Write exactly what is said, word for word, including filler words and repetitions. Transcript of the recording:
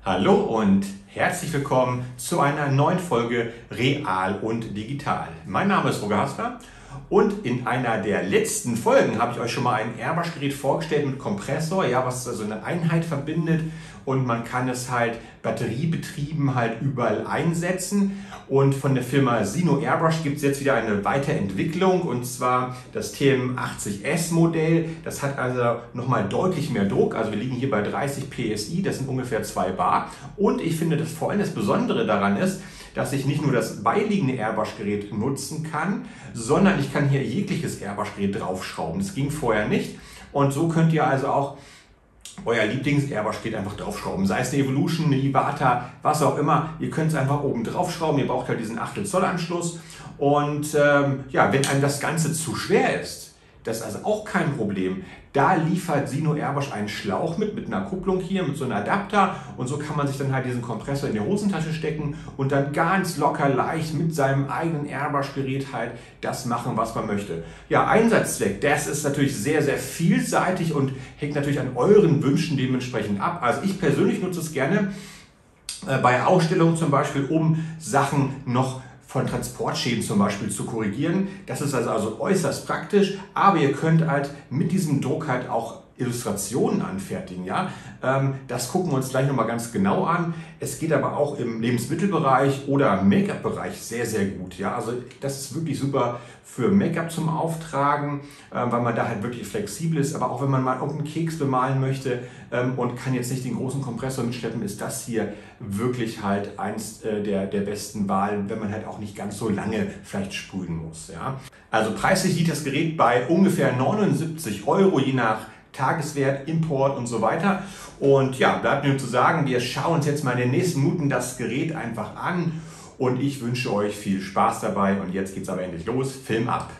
Hallo und herzlich willkommen zu einer neuen Folge Real und Digital. Mein Name ist Roger Hasler und in einer der letzten Folgen habe ich euch schon mal ein Airbrush-Gerät vorgestellt mit Kompressor, ja, was also eine Einheit verbindet und man kann es halt batteriebetrieben halt überall einsetzen. Und von der Firma Sino Airbrush gibt es jetzt wieder eine Weiterentwicklung und zwar das T M achtzig S Modell. Das hat also nochmal deutlich mehr Druck, also wir liegen hier bei dreißig P S I, das sind ungefähr zwei Bar. Und ich finde, dass vor allem das Besondere daran ist, dass ich nicht nur das beiliegende Airbrush-Gerät nutzen kann, sondern ich kann hier jegliches Airbrush-Gerät draufschrauben. Das ging vorher nicht und so könnt ihr also auch euer Lieblings-Airbrush-Gerät einfach draufschrauben. Sei es eine Evolution, eine Iwata, was auch immer. Ihr könnt es einfach oben drauf schrauben. Ihr braucht halt diesen Achtel Zoll Anschluss. Und ähm, ja, wenn einem das Ganze zu schwer ist, das ist also auch kein Problem. Da liefert Sino Airbrush einen Schlauch mit, mit einer Kupplung hier, mit so einem Adapter. Und so kann man sich dann halt diesen Kompressor in die Hosentasche stecken und dann ganz locker leicht mit seinem eigenen Airbrush-Gerät halt das machen, was man möchte. Ja, Einsatzzweck, das ist natürlich sehr, sehr vielseitig und hängt natürlich an euren Wünschen dementsprechend ab. Also ich persönlich nutze es gerne äh, bei Ausstellungen zum Beispiel, um Sachen noch von Transportschäden zum Beispiel zu korrigieren. Das ist also, also äußerst praktisch, aber ihr könnt halt mit diesem Druck halt auch Illustrationen anfertigen. Ja? Das gucken wir uns gleich nochmal ganz genau an. Es geht aber auch im Lebensmittelbereich oder Make-up-Bereich sehr, sehr gut. Ja? Also das ist wirklich super für Make-up zum Auftragen, weil man da halt wirklich flexibel ist. Aber auch wenn man mal irgendeinen Keks bemalen möchte und kann jetzt nicht den großen Kompressor mitschleppen, ist das hier wirklich halt eins der, der besten Wahlen, wenn man halt auch nicht ganz so lange vielleicht sprühen muss. Ja? Also preislich liegt das Gerät bei ungefähr neunundsiebzig Euro, je nach Tageswert, Import und so weiter. Und ja, bleibt mir nur zu sagen, wir schauen uns jetzt mal in den nächsten Minuten das Gerät einfach an und ich wünsche euch viel Spaß dabei und jetzt geht's aber endlich los. Film ab!